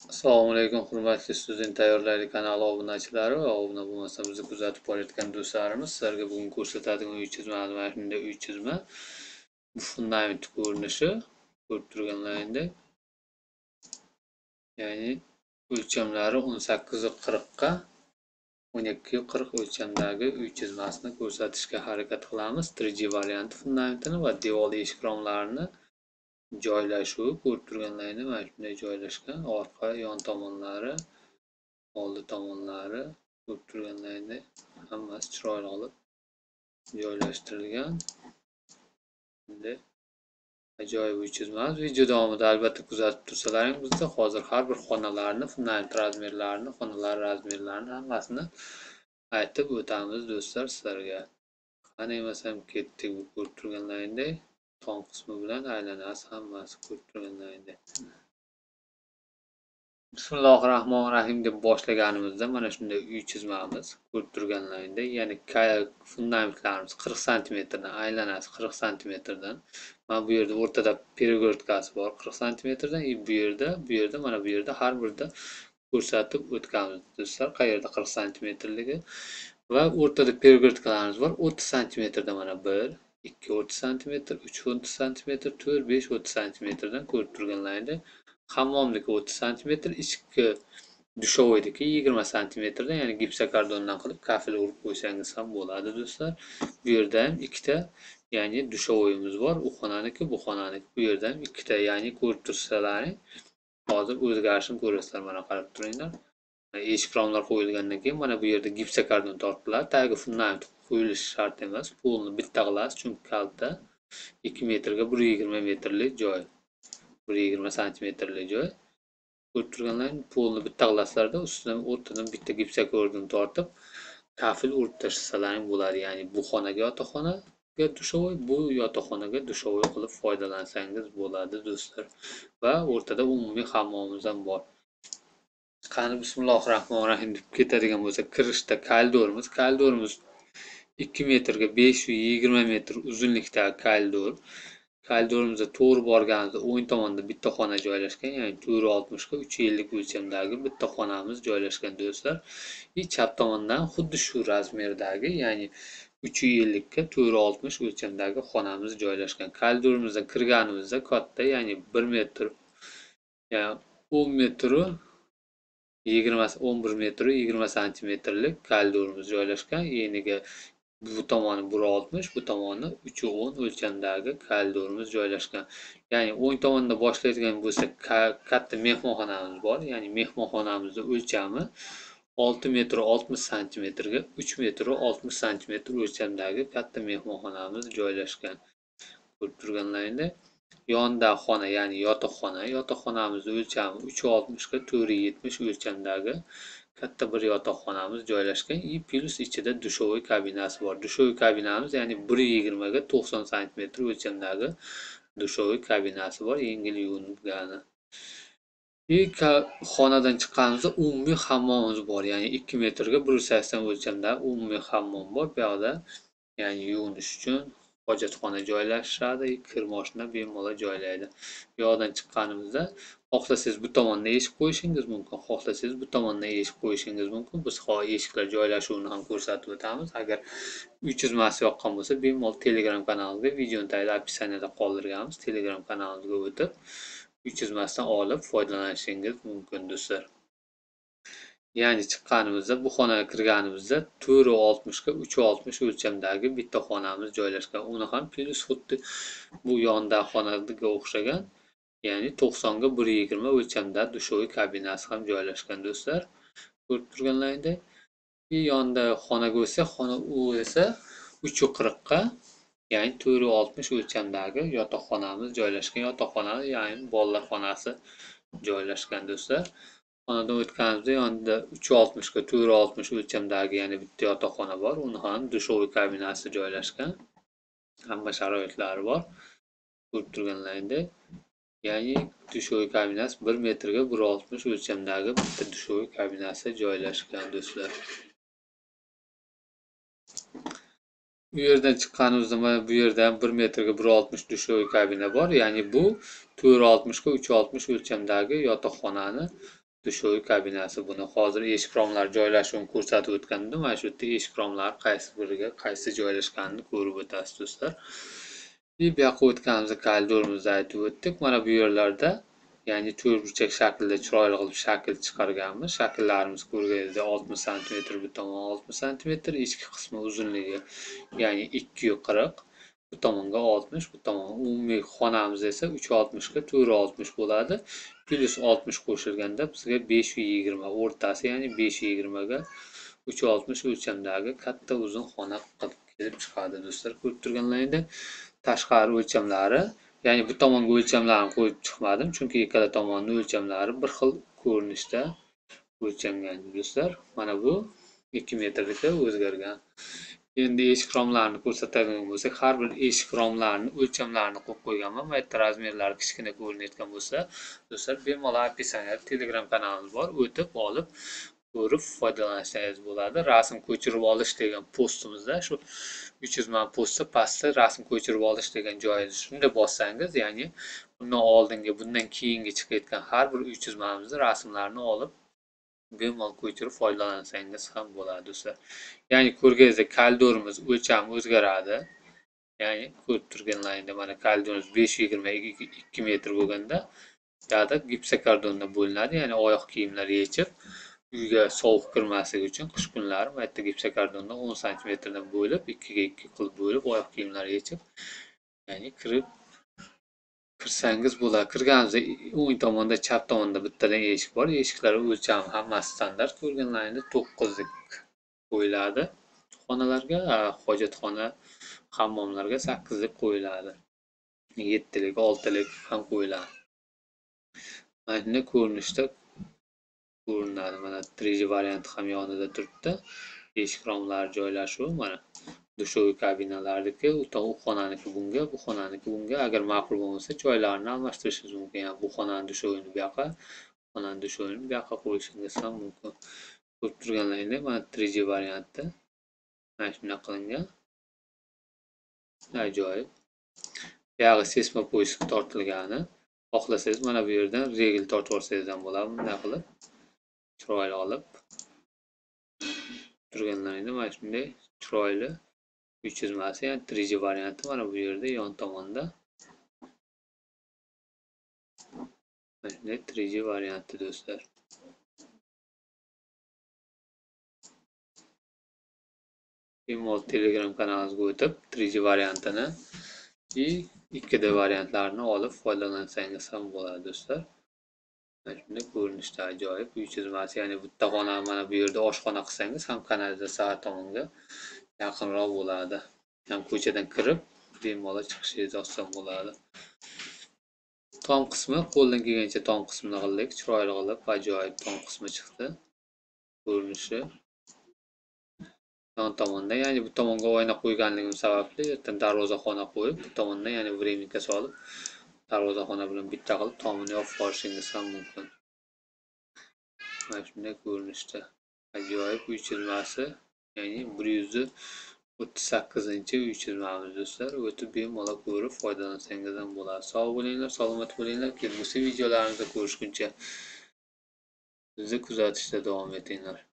Assalomu alaykum, hurmatli Student tayyorlaylik kanali obunachilari va obuna bo'lmasa bizni kuzatib borayotgan do'stlarimiz. Sizlarga bugun ko'rsatadigan uy chizmasi mana shunday uy chizma. Bu fundament ko'rinishi ko'rib turganlaringdek. Ya'ni o'lchamlari 18:40 ga 12:40 o'lchamdagi uy chizmasini ko'rsatishga harakat qilamiz. 3D varianti fundamentini va devor eshik romlarini joylashuvi ko'rib turganlaringda mana shunday joylashgan. Orqa, yon tomonlari, oldi tomonlari ko'rib turganlaringdek hammasi chiroyli qilib joylashtirilgan. Endi ajoyib uy chizmamiz. Video davomida albatta kuzatib tursalaring bizda hozir har bir xonalarni, fundament razmerlarini, xonalar razmerlarini hammasini aytib o'tamiz do'stlar sizlarga. Qani emasam ketdik, bu ko'rib turganlaringdek tom qismi bilan aylanasi hammasi ko'rib turganlaringdek. Bismillahirrohmanirrohim deb boshlaganimizda mana shunday uy chizmamiz ko'rib turganlaringdek, ya'ni fundamentlarimiz 40 santimetrdan, aylanasi 40 santimetrdan. Mana bu yerda o'rtada перегородкасы bor 40 santimetrdan, bu yerda mana bu yerda har birida ko'rsatib o'tganmiz do'stlar, qayerda 40 santimetrligi va o'rtada перегородкаlarimiz bor 30 santimetrda, mana 1, 2 30 santimetr, 3 30 santimetr, 4 5 30 santimetrdan ko'rib turganlaringdek. Hammomniki 30 santimetr, ichki dushovoyniki 20 santimetrdan, ya'ni gipsokardondan qilib kafel urib qo'ysangiz ham bo'ladi do'stlar. Bu yerda ham ikkita, ya'ni dushovoyimiz bor. U xonaniki, bu xonaniki. Bu yerda ham ikkita, ya'ni ko'rib tursalaring, hozir o'zgarishini ko'rasizlar. Mana qarab turinglar. Eshik romlar qo'yilgandan keyin mana bu yerda gipsokardon tortiladi. Tagi fundament qo'yilishi shart emas. Polni bitta qilasiz, chunki kalta 2 metrga 1,20 metrlik joy. 1,20 santimetrlik joy. Ko'rib turganlaring polni bitta qilasizlarda ustidan o'rtadan bitta gipsokardon tortib kafel urib tashlashalaring bo'ladi. Ya'ni bu xonaga yotoqxonaga dushovoy, bu yotoqxonaga dushovoy qilib foydalansangiz bo'ladi do'stlar. Va o'rtada umumiy hammomimiz ham bor. Qani bismillahirrohmanirrohim deb ketadigan bo'lsa, kirishda koridorimiz 2 metrga 520 metr uzunlikdagi koridor. Koridorimizda to'g'ri borganimizda o'ng tomonda bitta xona joylashgan, ya'ni 460 ga 350 o'lchamdagi bitta xonamiz joylashgan do'stlar. Chap tomondan xuddi shu razmerdagi, ya'ni 350 ga 460 o'lchamdagi xonamiz joylashgan. Koridorimizga kirganimizda katta, ya'ni 1 metr, ya'ni 10 metr 11 metr 20 santimetrlik koridorimiz joylashgan. Eniga bu tomoni 160, bu tomoni 310 o'lchamdagi koridorimiz joylashgan. Ya'ni o'ng tomonda boshlaydigan bo'lsak, katta mehmonxonamiz bor. Ya'ni mehmonxonamizning o'lchami 6 metr 60 santimetrga 3 metr 60 santimetr o'lchamdagi katta mehmonxonamiz joylashgan. Ko'rib turganlaringdek, yonda xona, ya'ni yotoqxonamizning o'lchami 360 ga 470 o'lchamdagi katta bir yotoqxonamiz joylashgan. Plus ichida dushovoy kabinasi bor. Dushovoy kabinamiz, ya'ni 1,20 ga 90 santimetr o'lchamdagi dushovoy kabinasi bor, yengil yuvingani. Xonadan chiqqanimizda umumiy hammomimiz bor, ya'ni 2 metrga 180 o'lchamdagi umumiy hammom bor. Bu yoqda ya'ni yuvinish uchun hojatxona joylashadi, kir moshina bemalol joylaydi. Bu yoqdan chiqqanimizda xohlasangiz bu tomondan eshik qo'yishingiz mumkin, xohlasangiz bu tomondan eshik qo'yishingiz mumkin. Biz eshiklar joylashuvini ham ko'rsatib o'tamiz. Agar uy chizmasi yoqqan bo'lsa, bemalol Telegram kanalimizga videoni tagida описаниеda qoldirganmiz. Telegram kanalimizga o'tib uy chizmasidan olib foydalanishingiz mumkin do'stlar. Ya'ni chiqqanimizda, bu xonaga kirganimizda 460 ga 360 o'lchamdagi bitta xonamiz joylashgan. Uni ham plus xuddi bu yonda xonaga o'xshagan, ya'ni 90 ga 120 o'lchamda dushovoy kabinasi ham joylashgan do'stlar. Ko'rib turganlaringdek, yonda xonaga o'tsa, xona u esa 340 ga, ya'ni 460 o'lchamdagi yotoqxonamiz joylashgan. Yotoqxona, ya'ni bolalar xonasi joylashgan do'stlar. Xonadan o'tganimizda yonida 360 ga 460 o'lchamdagi, ya'ni bitta yotoqxona bor. Uni ham dushovoy kabinasi joylashgan. Hamma sharoitlari bor. Ko'rib turganlaringdek, ya'ni dushovoy kabinasi 1 metrga 160 o'lchamdagi bitta dushovoy kabinasi joylashgan do'stlar. Bu yerdan chiqqanimizda mana bu yerda ham 1 metrga 160 dushovoy kabina bor. Ya'ni bu 460 ga 360 o'lchamdagi yotoqxonani dushoy kabinasi. Buni hozir eshik romlar joylashuvini ko'rsatib o'tgandim. Mana shu yerda eshik romlar qaysi biriga qaysi joylashganini ko'rib o'tasiz do'stlar. Bu yoqqa o'tganimizda koridorimizni aytib o'tdik. Mana bu yerlarda ya'ni to'rtburchak shaklda chiroyli qilib shakl chiqarganmiz. Shakllarimiz ko'rganingizda 60 sm, bu tomon 60 sm, ichki qismi uzunligi ya'ni 240, bu tomonga 60, bu tomon umumiy xonamiz esa 360 ga 460 bo'ladi. Plus 60 qo'shilganda bizga 520 o'rtasi, ya'ni 520 ga 360 o'lchamdagi katta uzun xona kelib chiqadi do'stlar. Ko'rib turganlaringdek tashqari o'lchamlari, ya'ni bu tomonga o'lchamlarni qo'yib chiqmadim, chunki ikkala tomonning o'lchamlari bir xil ko'rinishda o'lchangan do'stlar. Mana bu 2 metrlikda o'zgargan. Endi eshik romlarini ko'rsatadigan bo'lsak, har bir eshik romlarini o'lchamlarini qo'yib qo'yganman. Bu yerda razmerlari kichkina ko'rinayotgan bo'lsa, do'stlar bemalol описаниеda Telegram kanalimiz bor, o'tib olib ko'rib foydalanishingiz bo'ladi. Rasm ko'chirib olish degan postimizda shu 300 man postda pastda rasm ko'chirib olish degan joyini shunda bossangiz, ya'ni bundan oldingi, bundan keyingi chiqayotgan har bir 300 manimizni rasmlarini olib bemalol ko'chirib foydalansangiz ham bo'ladi do'stlar. Ya'ni ko'rganingizdek koridorimiz o'lchami o'zgaradi. Ya'ni ko'rib turganlaringda mana koridorimiz 522 metr bo'lganda, yoqda gipsokardonda bo'linadi, ya'ni oyoq kiyimlar yechib uyga sovuq kirmasligi uchun qish kunlari bu yerda gipsokardondan 10 sm dan bo'lib, 2 ga 2 qilib bo'lib oyoq kiyimlar yechib, ya'ni kirsangiz bo'ladi. Kirganingizda o'ng tomonda, chap tomonda bittadan eshik bor. Eshiklar o'lchami hammasi standart. Ko'rganlaringda 9 lik qo'yiladi. Xonalarga, hojatxona, hammomlarga 8 lik qo'yiladi. 7 lik, 6 lik ham qo'yiladi. Mana shunday ko'rinishda ko'rinadi. Mana 3D varianti ham yonida turibdi. Eshik romlari joylashuvi mana dushoy kabinalarniki, u xonaniki bunga, bu xonaniki bunga. Agar ma'qul bo'lmasa, joylarini almashtirishingiz mumkin. Yani bu xonani dushoyini bu yoqqa, xonani dushoyini bu yoqqa qo'yishingiz ham mumkin. Ko'rib turganlaringdek, mana 3D variantda mana shunday qilingan. Ajoyib. Bu yog'i seysmopoisk tortilgani. Xohlasangiz mana bu yerdan regl tortib olsangiz ham bo'ladi. Bunday qilib chiroyli olib turganlaringda mana shunday chiroyli 300 masi, ya'ni 3D varianti mana bu yerda yon tomonda. Mana shunday 3D varianti do'stlar. Bemalol Telegram kanalimizga o'tib 3D variantini va 2D variantlarini olib foydalansangiz ham bo'ladi do'stlar. Mana shunday ko'rinishda ajoyib 300 masi, ya'ni bitta xona mana bu yerda oshxona qilsangiz ham kanalizatsiya tomonga yaqinroq bo'ladi. Ham ko'chadan kirib bemalol chiqishingiz oson bo'ladi. Tom qismi, qo'ldan kelgancha tom qismini qildik, chiroyli qilib ajoyib tom qismi chiqdi. Ko'rinishi yon tomonda, ya'ni bu tomonga oyna qo'yganligim sababli ertadan darvozaxona qo'yib, bu tomondan ya'ni vremenka solib darvozaxona bilan bitta qilib tomini yopib qo'yishingiz ham mumkin. Mana shunday ko'rinishda ajoyib 300 masi, ya'ni 138-chi 300 mamiz do'stlar. O'tib bemalol ko'rib foydalansangiz ham bo'ladi. Sog' bo'linglar, salomat bo'linglar. Kelgusi videolarimizda ko'rishguncha bizni kuzatishda davom etinglar.